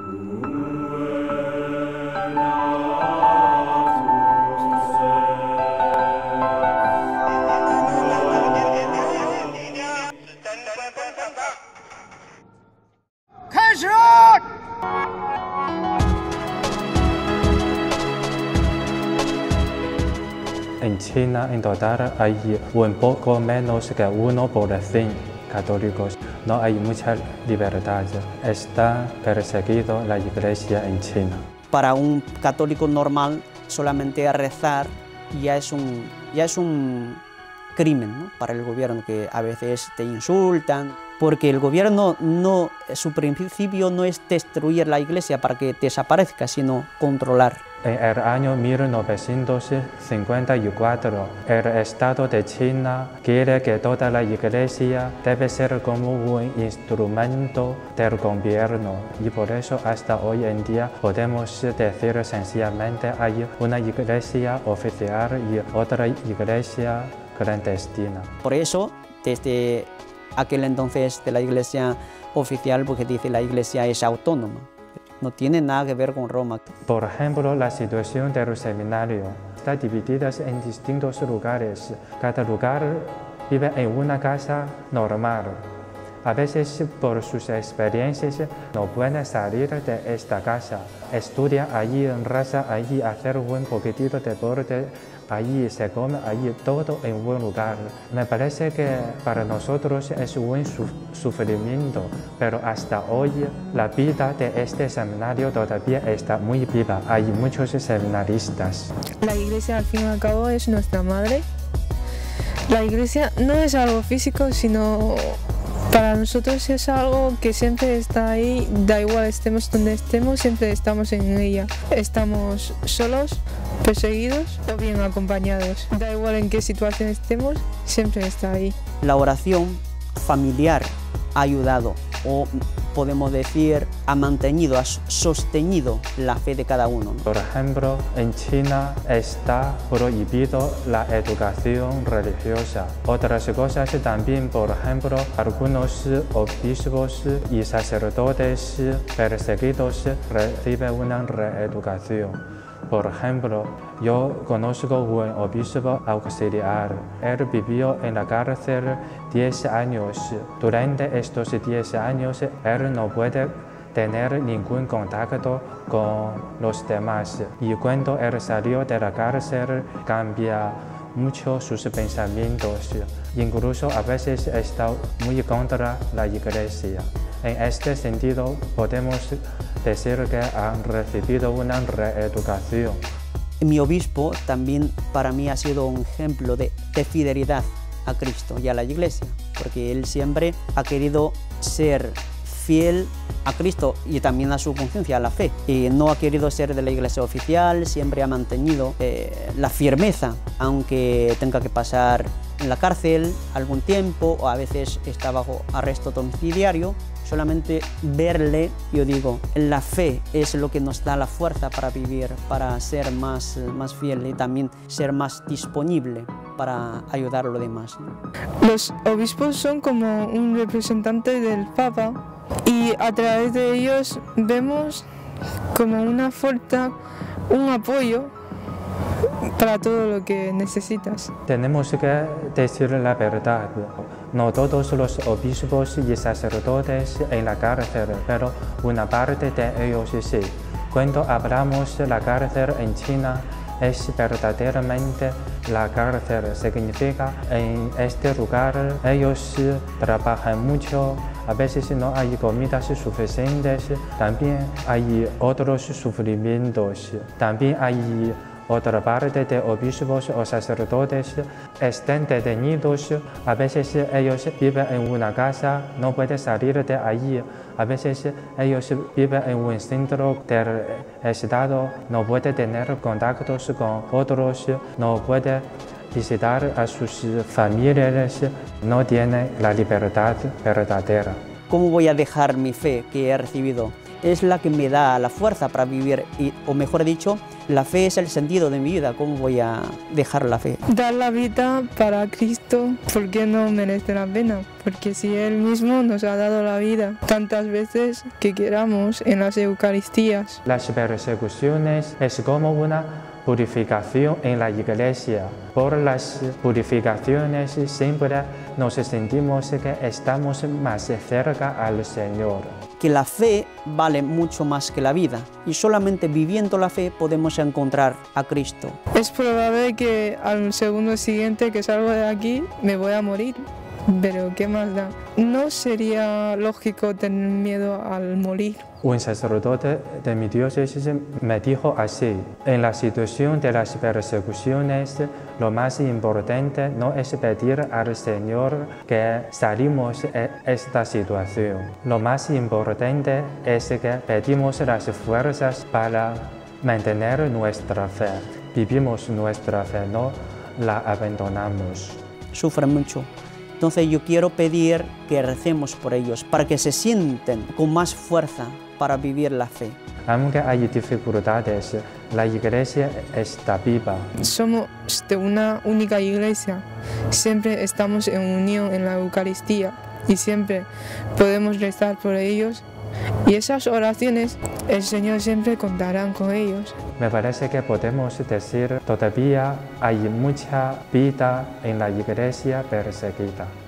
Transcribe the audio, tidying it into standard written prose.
En China, en total, hay un poco menos que 1% católicos. No hay mucha libertad. Está perseguido la iglesia en China. Para un católico normal, solamente rezar ya es un crimen, ¿no? Para el gobierno, que a veces te insultan. Porque el gobierno su principio no es destruir la iglesia para que desaparezca, sino controlar. En el año 1954, el Estado de China quiere que toda la iglesia debe ser como un instrumento del gobierno, y por eso hasta hoy en día podemos decir sencillamente hay una iglesia oficial y otra iglesia clandestina. Por eso, desde aquel entonces de la iglesia oficial, porque dice la iglesia es autónoma. No tiene nada que ver con Roma. Por ejemplo, la situación del seminario está dividida en distintos lugares. Cada lugar vive en una casa normal. A veces, por sus experiencias, no pueden salir de esta casa. Estudia allí, reza allí, hacer un poquitito de deporte allí, se come allí, todo en un lugar. Me parece que para nosotros es un sufrimiento, pero hasta hoy la vida de este seminario todavía está muy viva. Hay muchos seminaristas. La iglesia, al fin y al cabo, es nuestra madre. La iglesia no es algo físico, sino para nosotros es algo que siempre está ahí, da igual estemos donde estemos, siempre estamos en ella. Estamos solos, perseguidos o bien acompañados. Da igual en qué situación estemos, siempre está ahí. La oración familiar ha ayudado, o podemos decir, ha mantenido, ha sostenido la fe de cada uno, ¿no? Por ejemplo, en China está prohibido la educación religiosa. Otras cosas también, por ejemplo, algunos obispos y sacerdotes perseguidos reciben una reeducación. Por ejemplo, yo conozco un obispo auxiliar. Él vivió en la cárcel 10 años. Durante estos 10 años, él no puede tener ningún contacto con los demás. Y cuando él salió de la cárcel, cambia mucho sus pensamientos. Incluso a veces está muy contra la iglesia. En este sentido, podemos decir que han recibido una reeducación. Mi obispo también para mí ha sido un ejemplo de fidelidad a Cristo y a la iglesia, porque él siempre ha querido ser fiel a Cristo y también a su conciencia, a la fe. Y no ha querido ser de la iglesia oficial, siempre ha mantenido la firmeza, aunque tenga que pasar en la cárcel algún tiempo o a veces está bajo arresto domiciliario. Solamente verle, yo digo, la fe es lo que nos da la fuerza para vivir, para ser más fiel y también ser más disponible para ayudar a los demás, ¿no? Los obispos son como un representante del Papa y a través de ellos vemos como una fuerza, un apoyo para todo lo que necesitas. Tenemos que decir la verdad. No todos los obispos y sacerdotes en la cárcel, pero una parte de ellos sí. Cuando hablamos de la cárcel en China, es verdaderamente la cárcel. Significa en este lugar ellos trabajan mucho, a veces no hay comidas suficientes, también hay otros sufrimientos, también hay otra parte de obispos o sacerdotes están detenidos. A veces ellos viven en una casa, no pueden salir de allí. A veces ellos viven en un centro del Estado, no pueden tener contactos con otros, no pueden visitar a sus familiares, no tienen la libertad verdadera. ¿Cómo voy a dejar mi fe que he recibido es la que me da la fuerza para vivir, o mejor dicho, la fe es el sentido de mi vida. ¿Cómo voy a dejar la fe? Dar la vida para Cristo, ¿por qué no merece la pena? Porque si Él mismo nos ha dado la vida tantas veces que queramos en las Eucaristías. Las persecuciones es como una purificación en la iglesia. Por las purificaciones siempre nos sentimos que estamos más cerca al Señor. Que la fe vale mucho más que la vida y solamente viviendo la fe podemos encontrar a Cristo. Es probable que al segundo siguiente que salgo de aquí me voy a morir, pero ¿qué más da? No sería lógico tener miedo al morir. Un sacerdote de mi diócesis me dijo así: en la situación de las persecuciones, lo más importante no es pedir al Señor que salimos de esta situación. Lo más importante es que pedimos las fuerzas para mantener nuestra fe. Vivimos nuestra fe, no la abandonamos. Sufren mucho. Entonces yo quiero pedir que recemos por ellos, para que se sienten con más fuerza para vivir la fe. Aunque hay dificultades, la iglesia está viva. Somos de una única iglesia, siempre estamos en unión en la Eucaristía y siempre podemos rezar por ellos. Y esas oraciones, el Señor siempre contará con ellos. Me parece que podemos decir todavía hay mucha vida en la iglesia perseguida.